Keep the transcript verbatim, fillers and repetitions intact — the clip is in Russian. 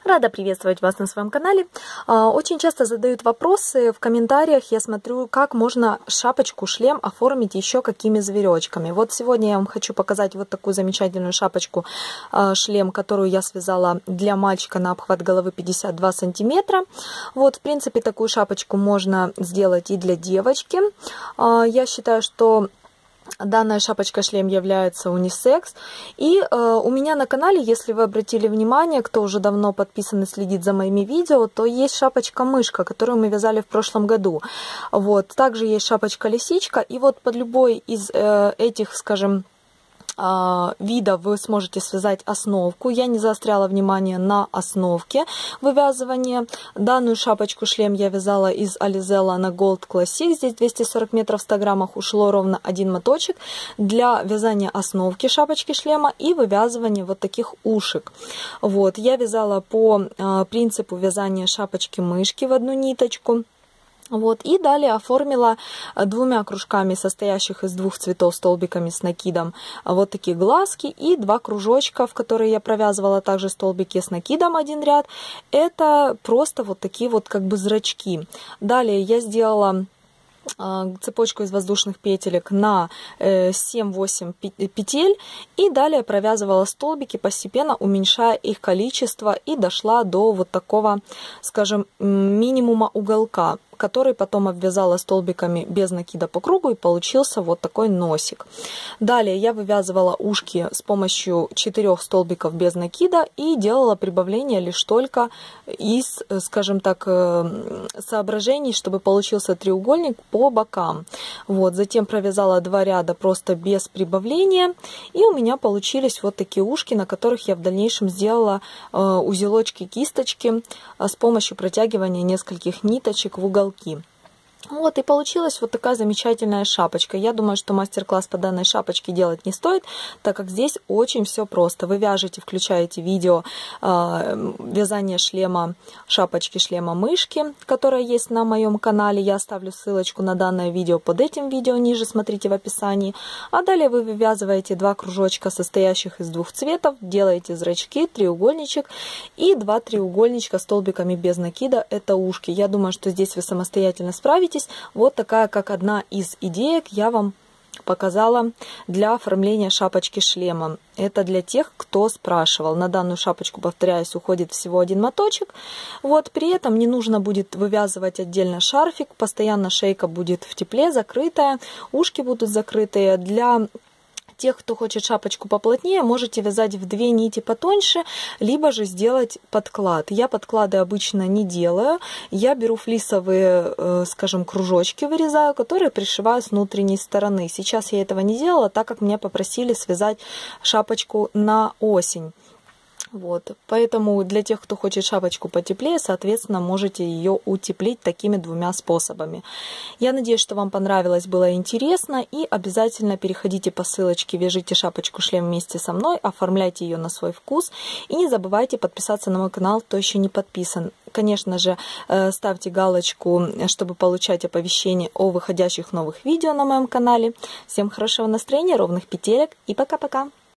Рада приветствовать вас на своем канале. Очень часто задают вопросы в комментариях. Я смотрю, как можно шапочку-шлем оформить еще какими зверечками. Вот сегодня я вам хочу показать вот такую замечательную шапочку-шлем, которую я связала для мальчика на обхват головы пятьдесят два сантиметра. Вот, в принципе, такую шапочку можно сделать и для девочки. Я считаю, что данная шапочка-шлем является унисекс. И э, у меня на канале, если вы обратили внимание, кто уже давно подписан и следит за моими видео, то есть шапочка-мышка, которую мы вязали в прошлом году. Вот. Также есть шапочка-лисичка. И вот под любой из э, этих, скажем, вида вы сможете связать основку. Я не заостряла внимание на основке вывязывания. Данную шапочку-шлем я вязала из Alizella на Gold Classic. Здесь двести сорок метров в ста граммах, ушло ровно один моточек для вязания основки шапочки-шлема и вывязывания вот таких ушек. Вот. Я вязала по принципу вязания шапочки-мышки в одну ниточку. Вот, и далее оформила двумя кружками, состоящих из двух цветов, столбиками с накидом, вот такие глазки, и два кружочка, в которые я провязывала также столбики с накидом один ряд. Это просто вот такие вот как бы зрачки. Далее я сделала цепочку из воздушных петелек на семь-восемь петель и далее провязывала столбики, постепенно уменьшая их количество, и дошла до вот такого, скажем, минимума уголка, который потом обвязала столбиками без накида по кругу, и получился вот такой носик. Далее я вывязывала ушки с помощью четырех столбиков без накида и делала прибавление лишь только из, скажем так, соображений, чтобы получился треугольник по бокам. Вот, затем провязала два ряда просто без прибавления, и у меня получились вот такие ушки, на которых я в дальнейшем сделала узелочки, кисточки с помощью протягивания нескольких ниточек в угол. Вот, и получилась вот такая замечательная шапочка. Я думаю, что мастер-класс по данной шапочке делать не стоит, так как здесь очень все просто. Вы вяжете, включаете видео э, вязание шлема, шапочки шлема мышки, которая есть на моем канале. Я оставлю ссылочку на данное видео под этим видео ниже, смотрите в описании. А далее вы вывязываете два кружочка, состоящих из двух цветов, делаете зрачки, треугольничек и два треугольничка столбиками без накида. Это ушки. Я думаю, что здесь вы самостоятельно справитесь. Вот такая, как одна из идеек, я вам показала для оформления шапочки шлема. Это для тех, кто спрашивал. На данную шапочку, повторяюсь, уходит всего один моточек. Вот, при этом не нужно будет вывязывать отдельно шарфик. Постоянно шейка будет в тепле, закрытая. Ушки будут закрытые. Для тех, кто хочет шапочку поплотнее, можете вязать в две нити потоньше, либо же сделать подклад. Я подклады обычно не делаю. Я беру флисовые, скажем, кружочки, вырезаю, которые пришиваю с внутренней стороны. Сейчас я этого не делала, так как меня попросили связать шапочку на осень. Вот, поэтому для тех, кто хочет шапочку потеплее, соответственно, можете ее утеплить такими двумя способами. Я надеюсь, что вам понравилось, было интересно, и обязательно переходите по ссылочке, вяжите шапочку-шлем вместе со мной, оформляйте ее на свой вкус, и не забывайте подписаться на мой канал, кто еще не подписан. Конечно же, ставьте галочку, чтобы получать оповещения о выходящих новых видео на моем канале. Всем хорошего настроения, ровных петелек, и пока-пока!